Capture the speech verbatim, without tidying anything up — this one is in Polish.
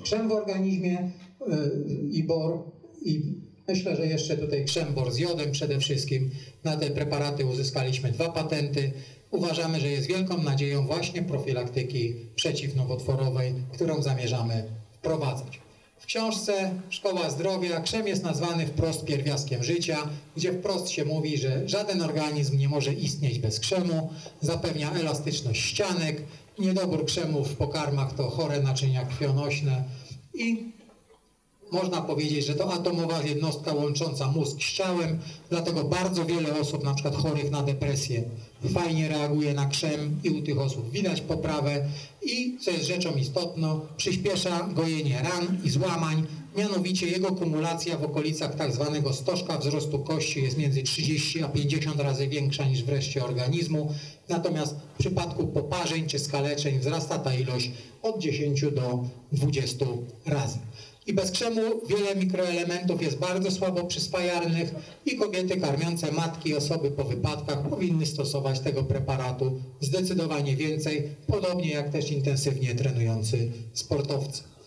krzem w organizmie i bor, i myślę, że jeszcze tutaj krzem bor z jodem przede wszystkim. Na te preparaty uzyskaliśmy dwa patenty. Uważamy, że jest wielką nadzieją właśnie profilaktyki przeciwnowotworowej, którą zamierzamy wprowadzać. W książce Szkoła Zdrowia krzem jest nazwany wprost pierwiastkiem życia, gdzie wprost się mówi, że żaden organizm nie może istnieć bez krzemu, zapewnia elastyczność ścianek, niedobór krzemu w pokarmach to chore naczynia krwionośne i można powiedzieć, że to atomowa jednostka łącząca mózg z ciałem, dlatego bardzo wiele osób, na przykład chorych na depresję, fajnie reaguje na krzem i u tych osób widać poprawę i, co jest rzeczą istotną, przyspiesza gojenie ran i złamań, mianowicie jego kumulacja w okolicach tak zwanego stożka wzrostu kości jest między trzydzieści a pięćdziesiąt razy większa niż w reszcie organizmu, natomiast w przypadku poparzeń czy skaleczeń wzrasta ta ilość od dziesięciu do dwudziestu razy. I bez krzemu wiele mikroelementów jest bardzo słabo przyswajalnych i kobiety karmiące matki i osoby po wypadkach powinny stosować tego preparatu zdecydowanie więcej, podobnie jak też intensywnie trenujący sportowcy.